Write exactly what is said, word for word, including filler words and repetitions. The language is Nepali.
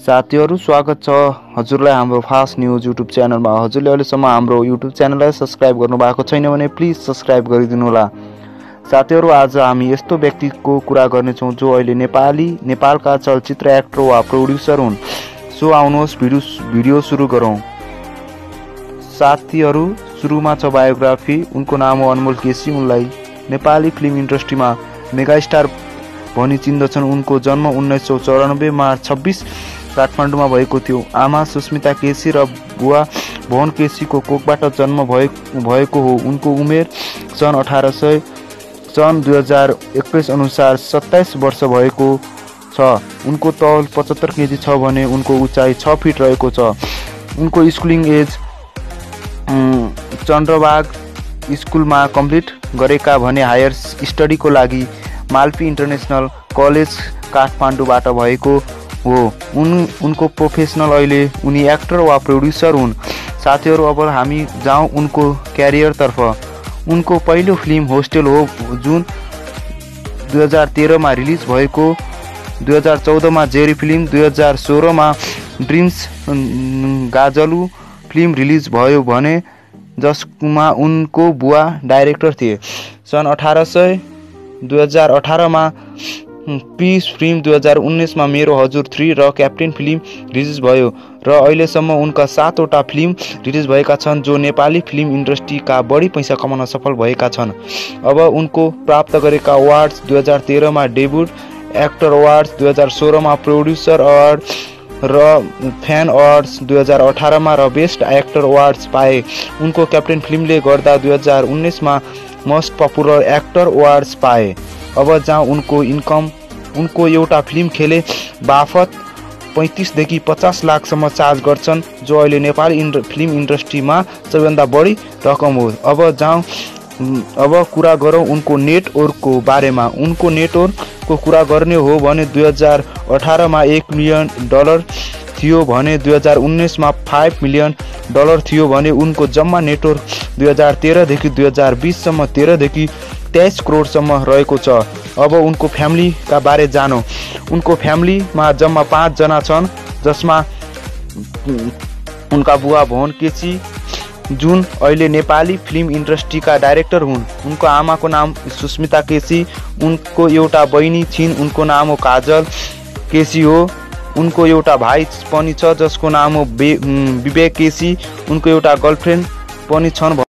साथीहरु स्वागत छ हजुरलाई हाम्रो फास्ट न्यूज युट्युब च्यानलमा। हजुरले अहिलेसम्म हाम्रो युट्युब च्यानललाई सब्स्क्राइब गर्नु भएको छैन भने प्लिज सब्स्क्राइब गरिदिनु होला। साथीहरु आज हामी यस्तो व्यक्तिको कुरा गर्ने छौं जो अहिले नेपाली नेपालका चलचित्र एक्टर वा प्रोड्युसर हुन्। सो आउनुहोस् भिडियो भिडियो सुरु गरौं। साथीहरु सुरुमा छ बायोग्राफी। उनको नाम हो अनमोल केसी। उनलाई नेपाली फिल्म इन्डस्ट्रीमा मेगा स्टार भनी चिन्दछन्। उनको जन्म उन्नाइस सौ चौरानब्बे मार्च छब्बीस काठमाडौँमा भएको थियो। आमा सुस्मिता केसी र बुवा भवन केसीको कोखबाट जन्म भएको हो। उनको उमेर सन् अठारह सय सन् दुई हजार एक्काइस अनुसार सत्ताइस वर्ष भएको छ। उनको तौल पचहत्तर केजी छ भने उनको उचाइ छ फिट रहेको छ। उनको स्कुलिङ एज चन्द्रबाग स्कुलमा कम्प्लिट गरेका भने हायर स्टडीको लागि माल्पी इन्टरनेसनल कलेज काठमाडौँबाट भएको हो। उन उनको प्रोफेसनल अहिले उनी एक्टर वा प्रोड्युसर हुन्। साथीहरु अब हामी जाउँ उनको क्यारियर तर्फ। उनको पहिलो फिल्म होस्टेल हो जुन दुई हजार तेह्र मा रिलिज भएको। दुई हजार चौध मा जेरी फिल्म, दुई हजार सोह्र मा ड्रिम्स गाजलु फिल्म रिलिज भयो भने जसमा उनको बुवा डाइरेक्टर थिए। सन् अठारह सय दुई हजार अठारह मा पीस फिल्म, दुई हजार उन्नाइस मा मेरो हजुर थ्री र क्याप्टेन फिल्म रिलिज भयो र अहिलेसम्म उनका सातवटा फिल्म रिलिज भएका छन् जो नेपाली फिल्म इन्डस्ट्रीका बढी पैसा कमाउन सफल भएका छन्। अब उनको प्राप्त गरेका अवार्ड्स दुई हजार तेह्र मा डेब्युट एक्टर अवार्ड्स, दुई हजार सोह्र मा प्रोड्युसर अवार्ड र फ्यान अवार्ड्स, दुई हजार अठारह मा र बेस्ट एक्टर अवार्ड्स पाए। उनको क्याप्टेन फिल्मले गर्दा दुई हजार उन्नाइस मा मोस्ट पपुलर एक्टर अवार्ड्स पाए। अब जहाँ उनको इन्कम उनको एउटा फिल्म खेले बापत पैंतीस देखि पचास लाखसम्म चार्ज गर्छन् जो अहिले नेपाली इन्ड फिल्म इन्डस्ट्रीमा सबैभन्दा बढी रकम हो। अब जाउँ अब कुरा गरौँ उनको नेटवर्कको बारेमा। उनको नेटवर्कको कुरा गर्ने हो भने दुई हजार अठारह मा एक मिलियन डलर थियो भने दुई हजार उन्नाइस मा पाँच मिलियन डलर थियो भने उनको जम्मा नेटवर्क दुई हजार तेह्र देखि दुई हजार बीस सम्म तेह्र देखि तेइस करोडसम्म रहेको छ। अब उनको फ्यामिलीका बारे जानो। उनको फ्यामिलीमा जम्मा पाँच जना छन् जसमा उनका बुवा भवन केसी जुन अहिले नेपाली फिल्म इन्डस्ट्रीका डाइरेक्टर हुन्। उनको आमाको नाम सुस्मिता केसी। उनको एउटा बहिनी छिन्, उनको नाम हो काजल केसी हो। उनको एउटा भाइ पनि छ जसको नाम हो विवेक केसी। उनको एउटा गर्लफ्रेन्ड पनि छन्।